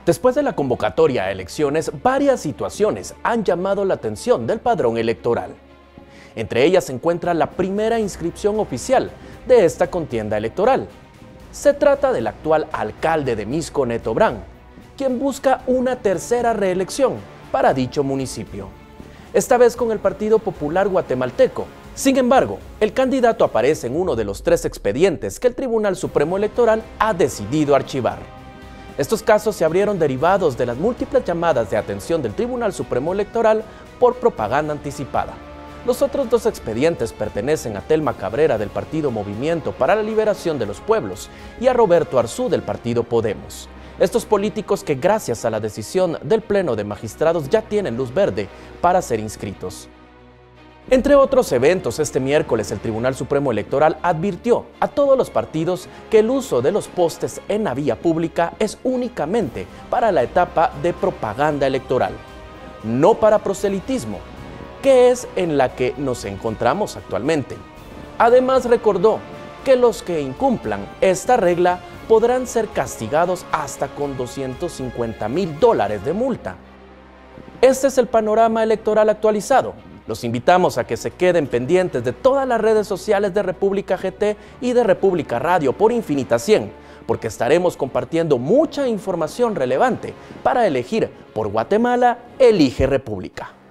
Después de la convocatoria a elecciones, varias situaciones han llamado la atención del padrón electoral. Entre ellas se encuentra la primera inscripción oficial de esta contienda electoral. Se trata del actual alcalde de Misco, Neto Brand, quien busca una tercera reelección para dicho municipio, esta vez con el Partido Popular Guatemalteco. Sin embargo, el candidato aparece en uno de los 3 expedientes que el Tribunal Supremo Electoral ha decidido archivar. Estos casos se abrieron derivados de las múltiples llamadas de atención del Tribunal Supremo Electoral por propaganda anticipada. Los otros 2 expedientes pertenecen a Telma Cabrera del partido Movimiento para la Liberación de los Pueblos y a Roberto Arzú del partido Podemos. Estos políticos que gracias a la decisión del Pleno de Magistrados ya tienen luz verde para ser inscritos. Entre otros eventos, este miércoles el Tribunal Supremo Electoral advirtió a todos los partidos que el uso de los postes en la vía pública es únicamente para la etapa de propaganda electoral, no para proselitismo, que es en la que nos encontramos actualmente. Además recordó que los que incumplan esta regla podrán ser castigados hasta con $250,000 de multa. Este es el panorama electoral actualizado. Los invitamos a que se queden pendientes de todas las redes sociales de República GT y de República Radio por Infinita 100, porque estaremos compartiendo mucha información relevante para elegir por Guatemala, elige República.